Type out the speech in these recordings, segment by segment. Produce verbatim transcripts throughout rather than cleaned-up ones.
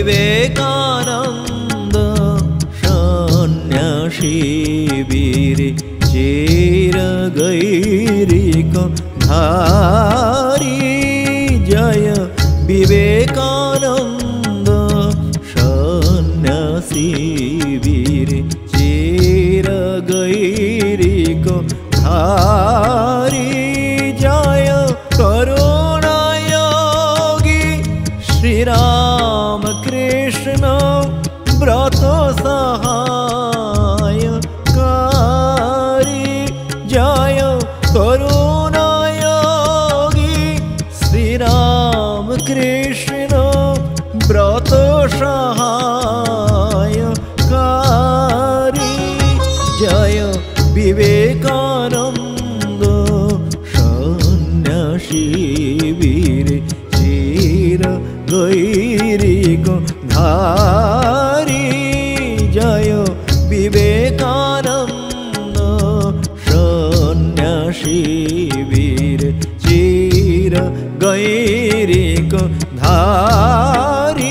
विवेकानंद सन्यासी वीर चेर गैरिक धारी जय विवेकानंद सन्यासी वीर चेर गैरिक धारी जय करुणायोगी श्री राम कृष्ण व्रत सहायकारी जय करुणायोगी श्री राम कृष्ण व्रत सहायकारी जय विवेकानंद सन्यासी वीर चेर गैरिक धारी जय विवेकानंद सन्यासी वीर चेर गैरिक धारी।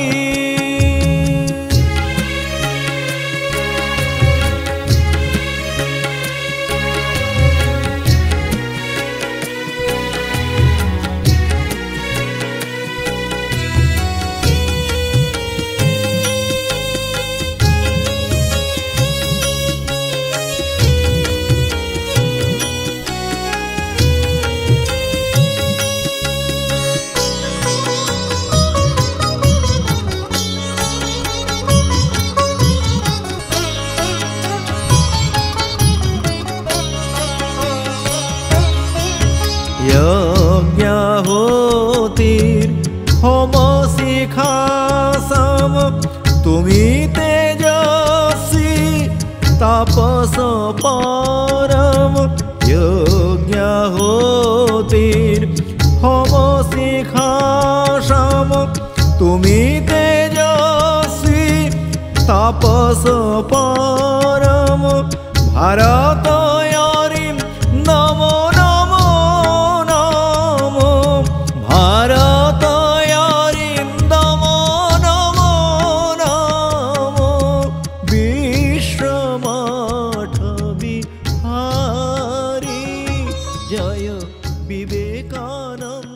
यज्ञाहुतिर होम शिखा सम तुमी तेजस्वी तापस परम यज्ञाहुतिर होम शिखा सम तुमी तेजस्वी तापस परम भारत नमो नमो नमो भारत नमो नमो नमो विश्वमठ बिहारी जय विवेकानंद।